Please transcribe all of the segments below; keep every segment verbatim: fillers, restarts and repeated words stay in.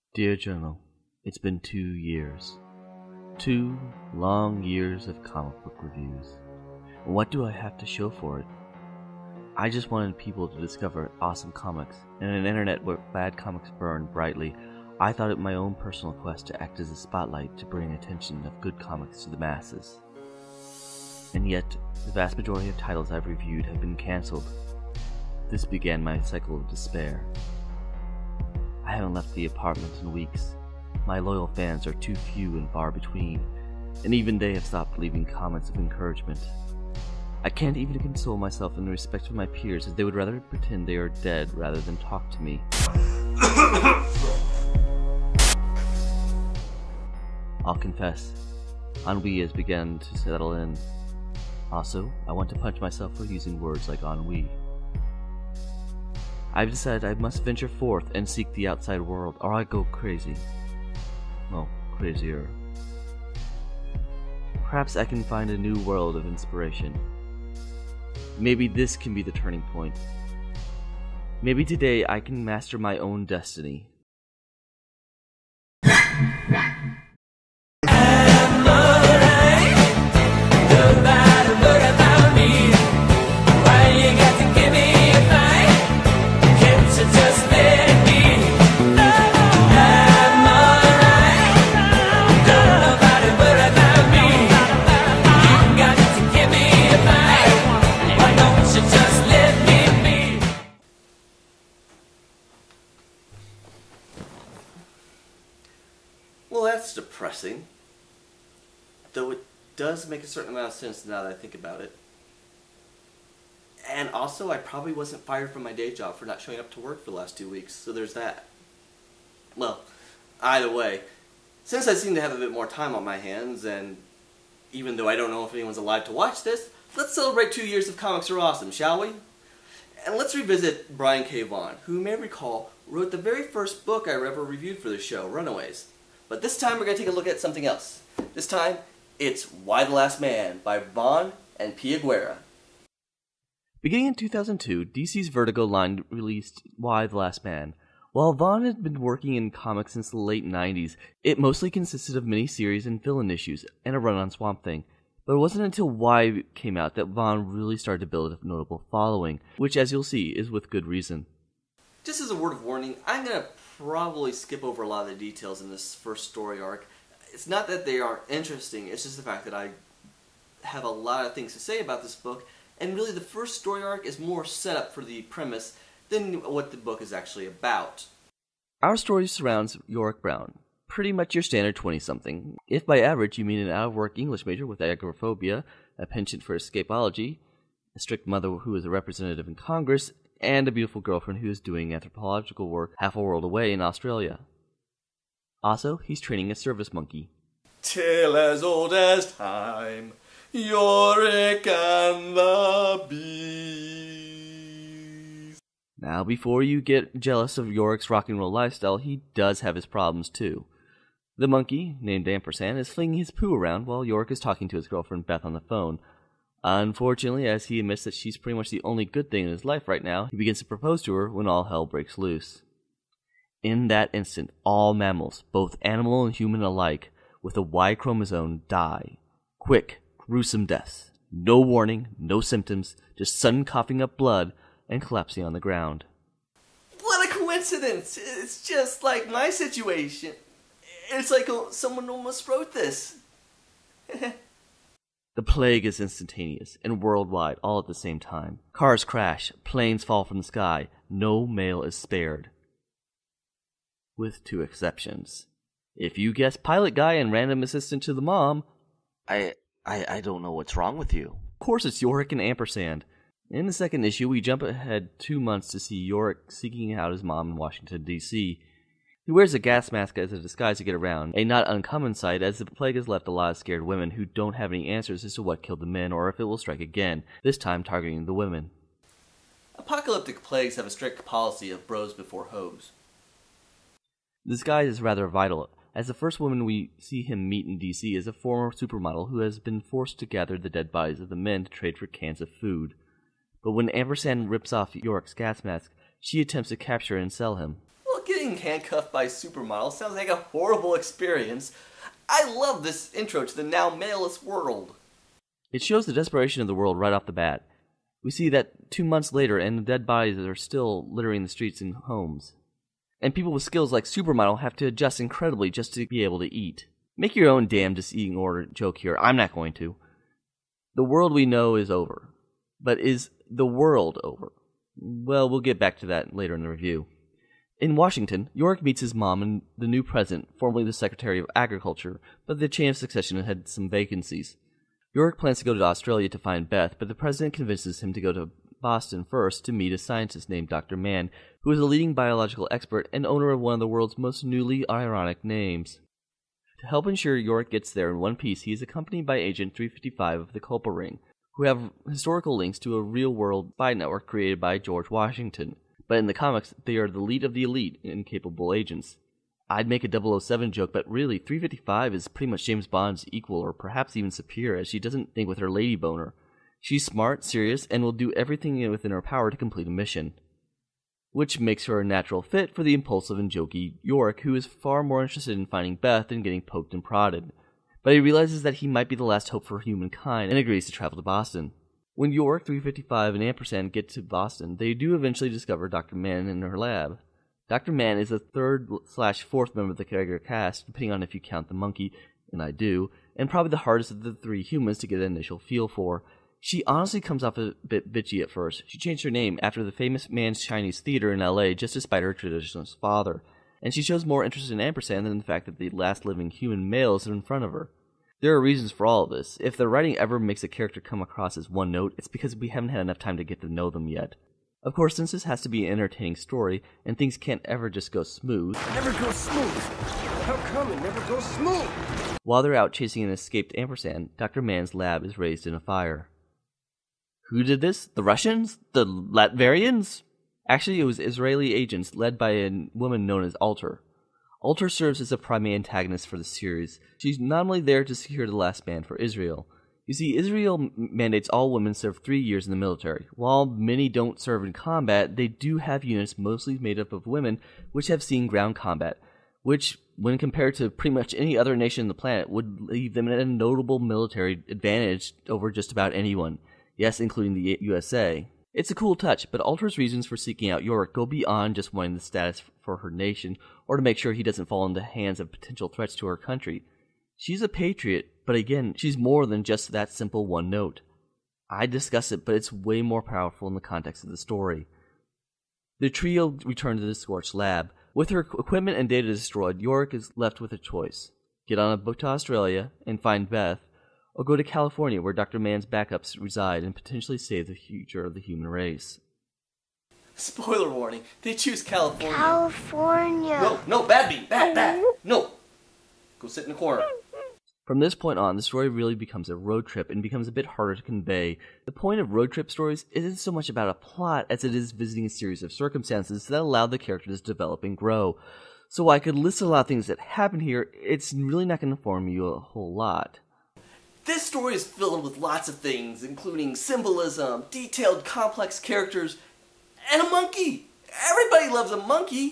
Dear Journal, it's been two years. Two long years of comic book reviews. And what do I have to show for it? I just wanted people to discover awesome comics. In an internet where bad comics burn brightly, I thought it my own personal quest to act as a spotlight to bring attention of good comics to the masses. And yet, the vast majority of titles I've reviewed have been cancelled. This began my cycle of despair. I haven't left the apartment in weeks. My loyal fans are too few and far between, and even they have stopped leaving comments of encouragement. I can't even console myself in the respect of my peers, as they would rather pretend they are dead rather than talk to me. I'll confess, ennui has begun to settle in. Also, I want to punch myself for using words like ennui. I've decided I must venture forth and seek the outside world, or I go crazy. Well, crazier. Perhaps I can find a new world of inspiration. Maybe this can be the turning point. Maybe today I can master my own destiny. Well, that's depressing. Though it does make a certain amount of sense now that I think about it. And also, I probably wasn't fired from my day job for not showing up to work for the last two weeks, so there's that. Well, either way, since I seem to have a bit more time on my hands, and even though I don't know if anyone's alive to watch this, let's celebrate two years of Comics Are Awesome, shall we? And let's revisit Brian K. Vaughan, who you may recall wrote the very first book I ever reviewed for the show, Runaways. But this time we're going to take a look at something else. This time, it's Y the Last Man by Vaughan and Pia Guerra. Beginning in two thousand two, D C's Vertigo line released Y the Last Man. While Vaughan had been working in comics since the late nineties, it mostly consisted of miniseries and fill-in issues, and a run on Swamp Thing. But it wasn't until Y came out that Vaughan really started to build a notable following, which, as you'll see, is with good reason. Just as a word of warning, I'm going to probably skip over a lot of the details in this first story arc. It's not that they aren't interesting, it's just the fact that I have a lot of things to say about this book, and really the first story arc is more set up for the premise than what the book is actually about. Our story surrounds Yorick Brown, pretty much your standard twenty-something. If by average you mean an out-of-work English major with agoraphobia, a penchant for escapology, a strict mother who is a representative in Congress, and a beautiful girlfriend who is doing anthropological work half a world away in Australia. Also, he's training a service monkey. Tale as old as time, Yorick and the Bees. Now, before you get jealous of Yorick's rock and roll lifestyle, he does have his problems too. The monkey, named Ampersand, is flinging his poo around while Yorick is talking to his girlfriend Beth on the phone. Unfortunately, as he admits that she's pretty much the only good thing in his life right now, he begins to propose to her when all hell breaks loose. In that instant, all mammals, both animal and human alike, with a Y chromosome die. Quick, gruesome deaths. No warning, no symptoms, just sudden coughing up blood and collapsing on the ground. What a coincidence! It's just like my situation. It's like someone almost wrote this. The plague is instantaneous and worldwide all at the same time. Cars crash, planes fall from the sky, no male is spared. With two exceptions. If you guess pilot guy and random assistant to the mom, I, I, I don't know what's wrong with you. Of course it's Yorick and Ampersand. In the second issue, we jump ahead two months to see Yorick seeking out his mom in Washington, D C He wears a gas mask as a disguise to get around, a not uncommon sight as the plague has left a lot of scared women who don't have any answers as to what killed the men or if it will strike again, this time targeting the women. Apocalyptic plagues have a strict policy of bros before hoes. The disguise is rather vital, as the first woman we see him meet in D C is a former supermodel who has been forced to gather the dead bodies of the men to trade for cans of food. But when Ampersand rips off Yorick's gas mask, she attempts to capture and sell him. Well, getting being handcuffed by a supermodel sounds like a horrible experience. I love this intro to the now maleless world. It shows the desperation of the world right off the bat. We see that two months later, and the dead bodies are still littering the streets and homes. And people with skills like Supermodel have to adjust incredibly just to be able to eat. Make your own damn eating order joke here. I'm not going to. The world we know is over. But is the world over? Well, we'll get back to that later in the review. In Washington, Yorick meets his mom and the new president, formerly the Secretary of Agriculture, but the chain of succession had some vacancies. Yorick plans to go to Australia to find Beth, but the president convinces him to go to Boston first to meet a scientist named Doctor Mann, who is a leading biological expert and owner of one of the world's most newly ironic names. To help ensure Yorick gets there in one piece, he is accompanied by Agent three fifty-five of the Culper Ring, who have historical links to a real-world spy network created by George Washington. But in the comics, they are the elite of the elite and capable agents. I'd make a double oh seven joke, but really, three fifty-five is pretty much James Bond's equal, or perhaps even superior, as she doesn't think with her lady boner. She's smart, serious, and will do everything within her power to complete a mission. Which makes her a natural fit for the impulsive and jokey Yorick, who is far more interested in finding Beth than getting poked and prodded. But he realizes that he might be the last hope for humankind, and agrees to travel to Boston. When Yorick, three fifty-five, and Ampersand get to Boston, they do eventually discover Doctor Mann in her lab. Doctor Mann is the third slash fourth member of the regular cast, depending on if you count the monkey, and I do, and probably the hardest of the three humans to get an initial feel for. She honestly comes off a bit bitchy at first. She changed her name after the famous Mann's Chinese Theater in L A just to spite her traditionalist father, and she shows more interest in Ampersand than the fact that the last living human male is in front of her. There are reasons for all of this. If the writing ever makes a character come across as one note, it's because we haven't had enough time to get to know them yet. Of course, since this has to be an entertaining story, and things can't ever just go smooth... Never go smooth! How come it never goes smooth? While they're out chasing an escaped Ampersand, Doctor Mann's lab is raised in a fire. Who did this? The Russians? The Latvians? Actually, it was Israeli agents led by a woman known as Alter. Alter serves as a primary antagonist for the series. She's not only there to secure the last man for Israel. You see, Israel mandates all women serve three years in the military. While many don't serve in combat, they do have units mostly made up of women which have seen ground combat, which, when compared to pretty much any other nation on the planet, would leave them at a notable military advantage over just about anyone. Yes, including the U S A. It's a cool touch, but Alter's reasons for seeking out Yorick go beyond just wanting the status for her nation, or to make sure he doesn't fall into the hands of potential threats to her country. She's a patriot, but again, she's more than just that simple one note. I discuss it, but it's way more powerful in the context of the story. The trio return to the Scorched lab. With her equipment and data destroyed, Yorick is left with a choice. Get on a boat to Australia and find Beth, or go to California where Doctor Mann's backups reside and potentially save the future of the human race. Spoiler warning, they choose California. California. No, no, bad beat, bad, bad. No. Go sit in the corner. From this point on, the story really becomes a road trip and becomes a bit harder to convey. The point of road trip stories isn't so much about a plot as it is visiting a series of circumstances that allow the characters to develop and grow. So I could list a lot of things that happen here, it's really not going to inform you a whole lot. This story is filled with lots of things, including symbolism, detailed, complex characters, and a monkey! Everybody loves a monkey!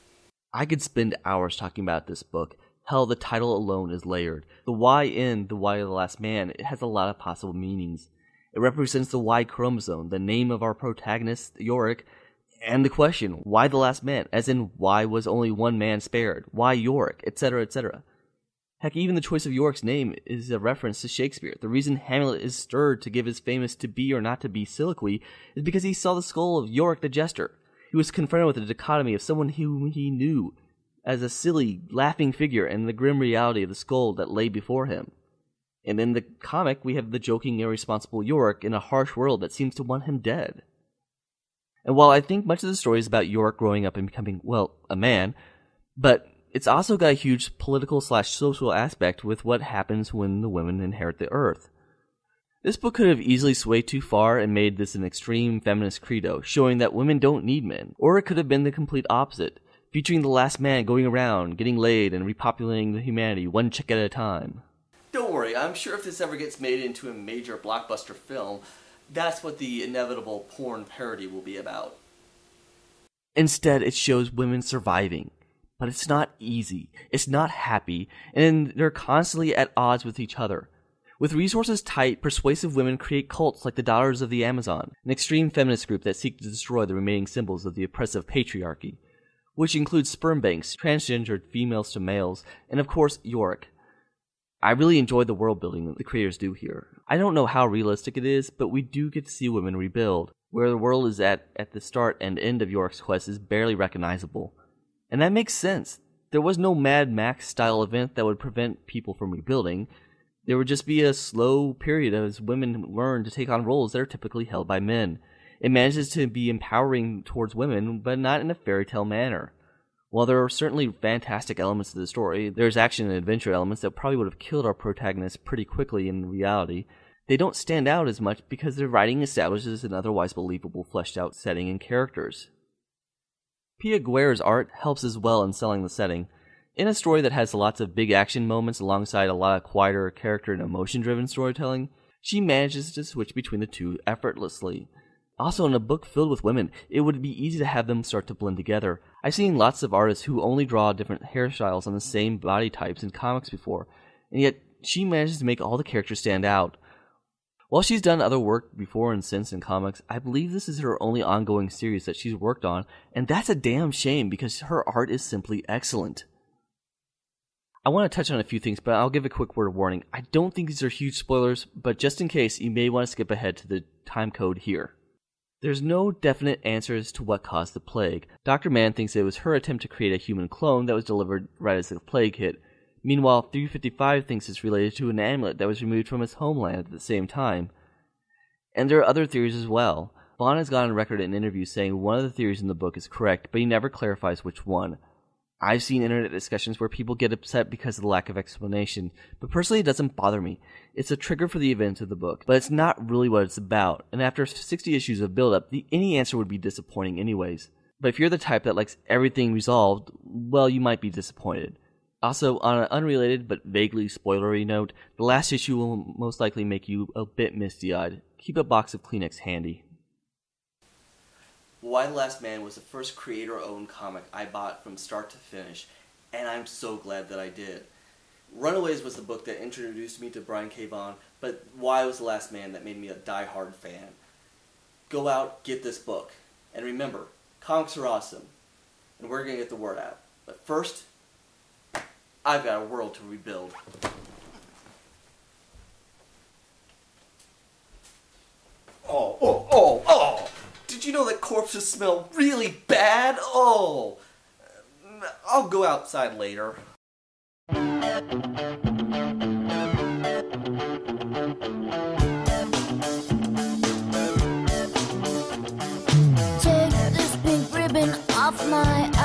I could spend hours talking about this book. Hell, the title alone is layered. The Y in The Y of the Last Man, it has a lot of possible meanings. It represents the Y chromosome, the name of our protagonist, Yorick, and the question, why the last man? As in, why was only one man spared? Why Yorick? Etc, et cetera. Heck, even the choice of Yorick's name is a reference to Shakespeare. The reason Hamlet is stirred to give his famous to be or not to be soliloquy is because he saw the skull of Yorick the Jester. He was confronted with the dichotomy of someone whom he knew as a silly, laughing figure and the grim reality of the skull that lay before him. And in the comic, we have the joking, irresponsible Yorick in a harsh world that seems to want him dead. And while I think much of the story is about Yorick growing up and becoming, well, a man, but it's also got a huge political slash social aspect with what happens when the women inherit the earth. This book could have easily swayed too far and made this an extreme feminist credo, showing that women don't need men. Or it could have been the complete opposite, featuring the last man going around, getting laid, and repopulating the humanity one chick at a time. Don't worry, I'm sure if this ever gets made into a major blockbuster film, that's what the inevitable porn parody will be about. Instead, it shows women surviving. But it's not easy, it's not happy, and they're constantly at odds with each other. With resources tight, persuasive women create cults like the Daughters of the Amazon, an extreme feminist group that seek to destroy the remaining symbols of the oppressive patriarchy, which includes sperm banks, transgendered females to males, and of course, Yorick. I really enjoyed the world building that the creators do here. I don't know how realistic it is, but we do get to see women rebuild. Where the world is at at the start and end of Yorick's quest is barely recognizable. And that makes sense. There was no Mad Max style event that would prevent people from rebuilding. There would just be a slow period as women learn to take on roles that are typically held by men. It manages to be empowering towards women, but not in a fairy tale manner. While there are certainly fantastic elements to the story, there's action and adventure elements that probably would have killed our protagonist pretty quickly in reality. They don't stand out as much because their writing establishes an otherwise believable, fleshed out setting and characters. Pia Guerre's art helps as well in selling the setting. In a story that has lots of big action moments alongside a lot of quieter character and emotion-driven storytelling, she manages to switch between the two effortlessly. Also, in a book filled with women, it would be easy to have them start to blend together. I've seen lots of artists who only draw different hairstyles on the same body types in comics before, and yet she manages to make all the characters stand out. While she's done other work before and since in comics, I believe this is her only ongoing series that she's worked on, and that's a damn shame because her art is simply excellent. I want to touch on a few things, but I'll give a quick word of warning. I don't think these are huge spoilers, but just in case, you may want to skip ahead to the time code here. There's no definite answers to what caused the plague. Doctor Mann thinks it was her attempt to create a human clone that was delivered right as the plague hit. Meanwhile, three fifty-five thinks it's related to an amulet that was removed from his homeland at the same time. And there are other theories as well. Vaughn has gone on record in interviews saying one of the theories in the book is correct, but he never clarifies which one. I've seen internet discussions where people get upset because of the lack of explanation, but personally it doesn't bother me. It's a trigger for the events of the book, but it's not really what it's about, and after sixty issues of build-up, the, any answer would be disappointing anyways. But if you're the type that likes everything resolved, well, you might be disappointed. Also, on an unrelated but vaguely spoilery note, the last issue will most likely make you a bit misty-eyed. Keep a box of Kleenex handy. Y: The Last Man was the first creator-owned comic I bought from start to finish, and I'm so glad that I did. Runaways was the book that introduced me to Brian K. Vaughan, but Y was the Last Man that made me a die-hard fan. Go out, get this book, and remember, comics are awesome, and we're going to get the word out. But first, I've got a world to rebuild. Oh, oh, oh, oh! Did you know that corpses smell really bad? Oh! I'll go outside later. Take this pink ribbon off my